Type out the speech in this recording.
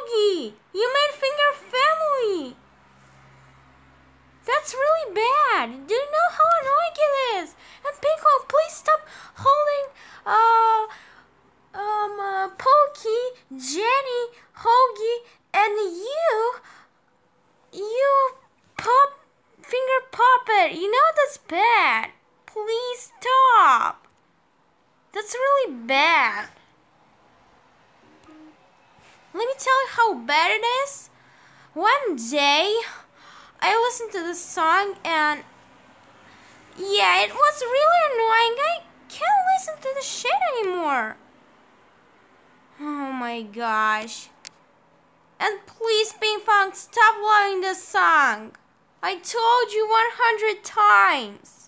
Hoagie, you made Finger Family. That's really bad. Do you know how annoying it is? And Ping Pong, please stop holding Pokey, Jenny, Hoagie, and you finger puppet. You know that's bad. Please stop. That's really bad. Let me tell you how bad it is. One day, I listened to this song and yeah, it was really annoying. I can't listen to the shit anymore. Oh my gosh. And please, Ping Pong, stop loving this song. I told you 100 times.